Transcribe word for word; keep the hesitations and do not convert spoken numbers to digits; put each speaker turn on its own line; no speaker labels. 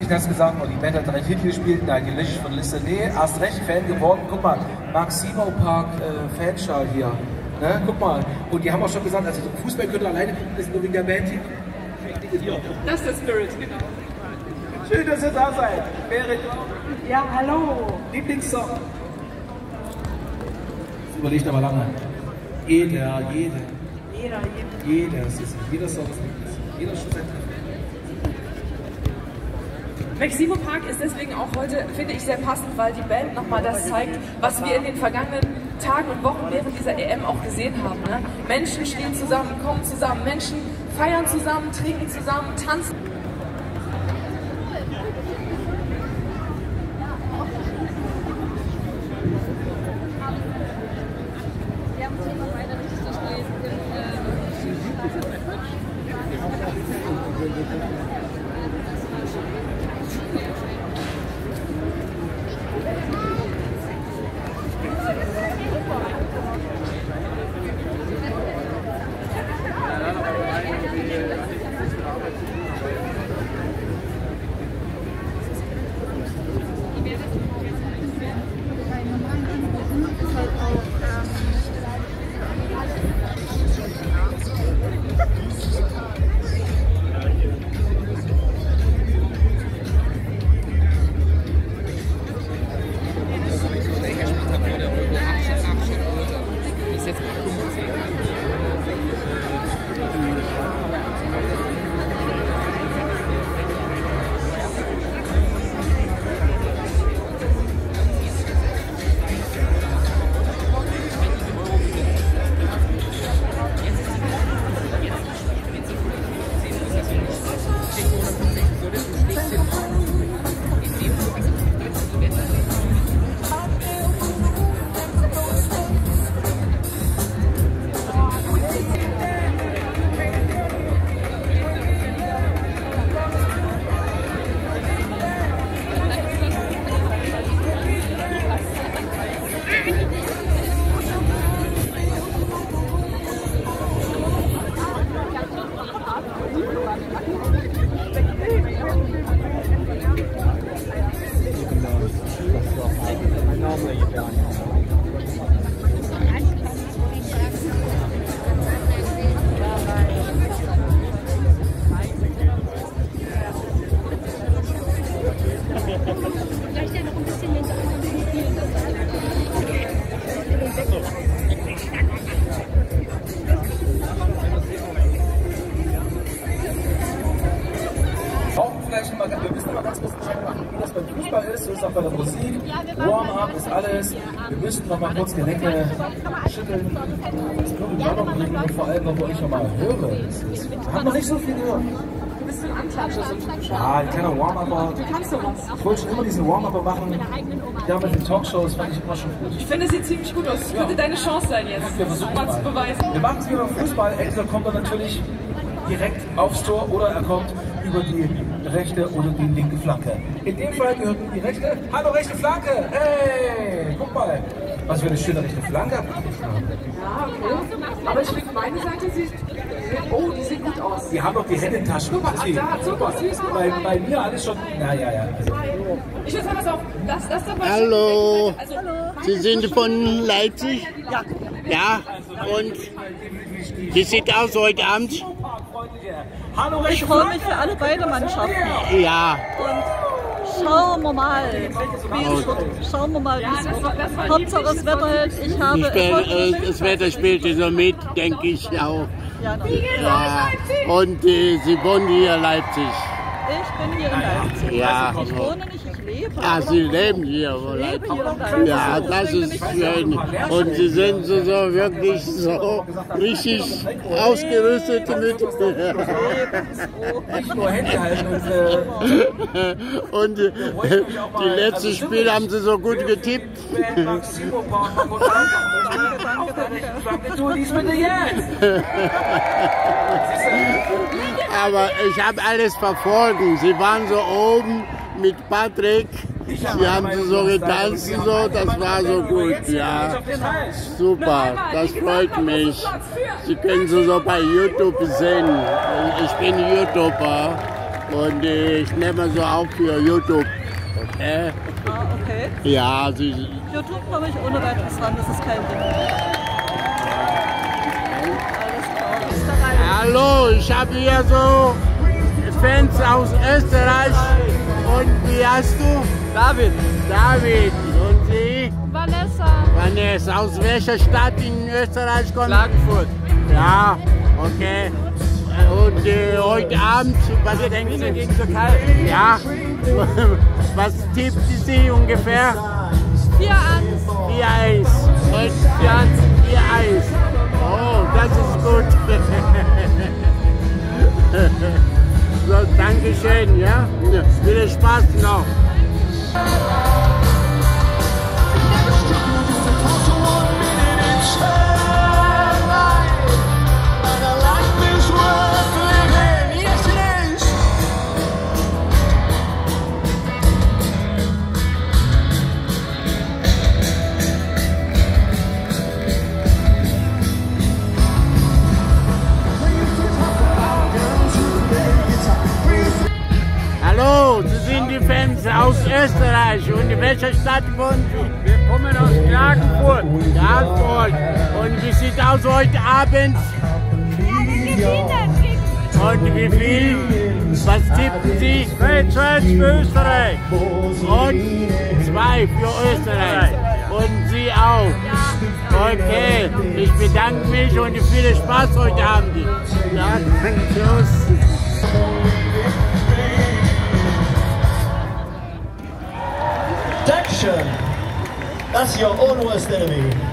Das gesagt, und die Band hat direkt hingespielt, nein, gelöscht von Liste. Nee, erst recht Fan geworden. Guck mal, Maximo Park äh, Fanschal hier. Ne? Guck mal. Und die haben auch schon gesagt, also Fußball könnt ihr alleine gucken, das ist nur wegen der Band hier.
Das ist der Spirit, genau.
Schön, dass ihr da seid. Berit.
Ja, hallo.
Lieblingssong. Das überlegt aber lange. Jeder, jeder.
Jeder, jeder.
Jeder, es ist jeder Song ist Lieblings. Jeder Schuss.
Maximo Park ist deswegen auch heute, finde ich, sehr passend, weil die Band nochmal das zeigt, was wir in den vergangenen Tagen und Wochen während dieser E M auch gesehen haben. Ne? Menschen stehen zusammen, kommen zusammen, Menschen feiern zusammen, trinken zusammen, tanzen.
Wir müssen mal ganz kurz Bescheid machen, wie das beim Fußball ist, so ist auch bei der Musik. Warm-up ist alles. Wir müssen noch mal kurz Gelenke schütteln, das Blut in Ordnung bringen und vor allem, wo ich noch mal höre. Wir haben noch nicht so viel gehört.
Du bist ein Anklatscher.
Ja, ein kleiner Warm-Upper.
Du kannst sowas.
Ich wollte schon immer diesen Warm-Upper machen. Ja, mit den Talkshows fand ich immer schon gut.
Ich finde, es sieht ziemlich gut aus. Es könnte deine Chance sein jetzt,
wir versuchen
mal zu beweisen.
Wir machen es wie beim Fußball. Entweder kommt er natürlich direkt aufs Tor oder er kommt über die rechte oder die linke Flanke. In dem Fall gehört die rechte. Hallo, rechte Flanke! Hey, guck mal, was für eine schöne rechte Flanke habe ich
Ja, okay. Aber ich finde, meine Seite sieht, oh, die sieht gut aus.
Die haben doch die Hände in Taschen.
Guck mal, da hat super süß.
Bei, bei mir alles schon, na ja, ja. Also.
Ich will sagen, pass auf, das, das dabei.
Hallo,
also,
Sie sind von Leipzig?
Ja.
Ja, und wie sieht aus heute Abend?
Hallo,
ich freue mich für alle beide Mannschaften.
Ja.
Und schauen wir mal, wie es wird. Schauen wir mal, wie es wird. Hauptsache das Wetter hält. Ich habe
Spiel, äh, das Wetter spielt so mit, denke ich auch.
Ja,
ja. Und äh, Sie wohnen hier in Leipzig.
Ich bin hier in Leipzig.
Ja.
Ich wohne nicht, ich lebe.
Ah, Sie leben hier,
Ich lebe hier in Leipzig.
Ja, das ist schön. Und Sie sind so, so wirklich so richtig ausgerüstet mit.
Nicht nur Hände halten und, äh,
und äh, die letzten Spiele haben Sie so gut getippt. Aber ich habe alles verfolgt. Sie waren so oben mit Patrick. Sie haben so getanzt, so, das war so gut, ja. Super, das freut mich. Sie können so, so bei YouTube sehen. Ich bin YouTuber Und ich nehme so auf für YouTube. Okay?
Ah, okay.
Ja, sie.
YouTube komme ich ohne weiteres ran, das ist kein Ding. Alles klar, Österreich.
Hallo, ich habe hier so Fans aus Österreich. Und wie heißt du?
David.
David. Und Sie?
Vanessa.
Vanessa. Aus welcher Stadt in Österreich kommt?
Klagenfurt.
Ja, okay. Und äh, heute Abend, was
Wir
denken
gewinnen
Sie?
gegen Türkei.
Ja, was tippen Sie ungefähr?
vier eins.
vier eins. Und vier eins. Oh, das ist gut. So, danke schön, ja? Viel Spaß noch. Hallo, Sie sind die Fans aus Österreich. Und in welcher Stadt wohnen Sie?
Wir kommen aus Klagenfurt.
Klagenfurt. Und wie sieht aus heute Abend? Und wie viel? Was tippen Sie?
zwei zu eins für Österreich.
Und zwei für Österreich. Und Sie auch? Okay, ich bedanke mich und viel Spaß heute Abend. Ja, tschüss.
Dankeschön. That's your own worst enemy.